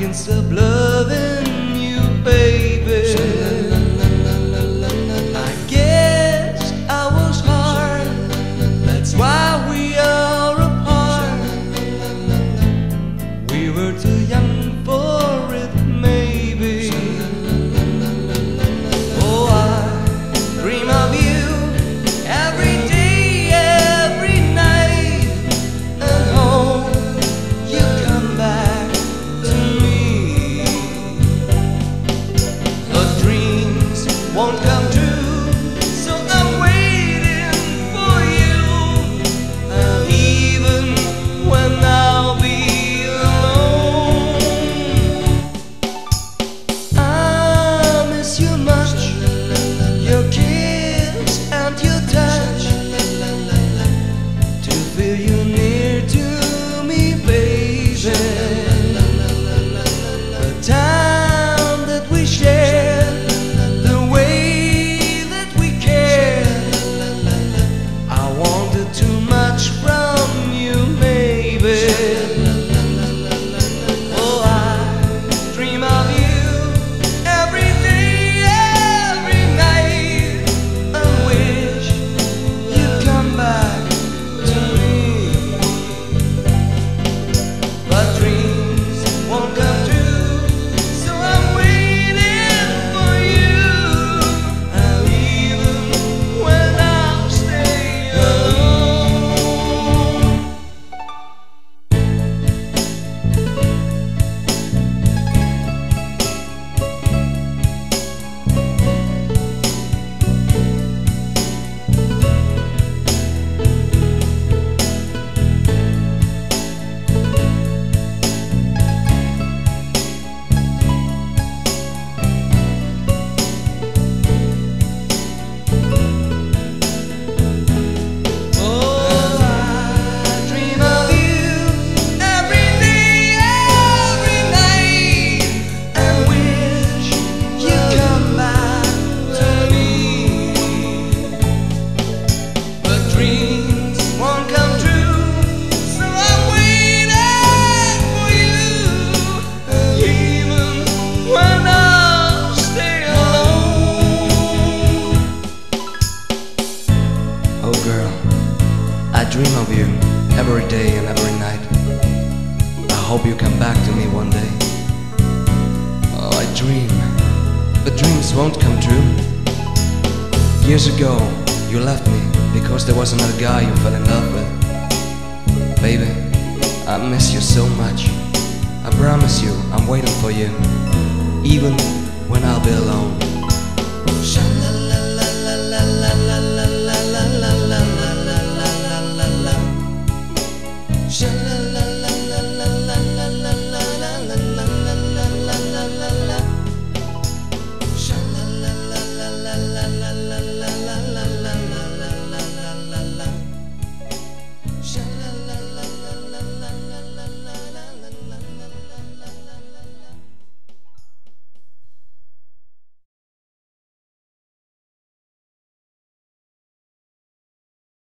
can't stop loving you, baby. I guess I was hard, that's why we are apart. We were too young for it, maybe. Oh, I dream of you every day, every night, and hope you come back to me. But dreams won't come true, so I'm waiting for you. Even when I'll be alone, I miss you much, your kiss and your touch, to feel you near to me, baby. The time that we share, the way that we care, I wanted too much from you, maybe. Oh, I dream of you every day, every night, and wish you'd come back to me. But dreams won't come true, so I'm waiting for you. And even when I'll stay alone. Oh, I dream of you every day, every night, and wish you'd come back to me. But dreams won't come true, so I'm waiting for you. Even when I'll stay alone. Oh girl, I dream of you every day and every night. I hope you come back to me one day. Oh, I dream, but dreams won't come true. Years ago, you left me because there was another guy you fell in love with. Baby, I miss you so much. I promise you, I'm waiting for you, even when I'll be alone.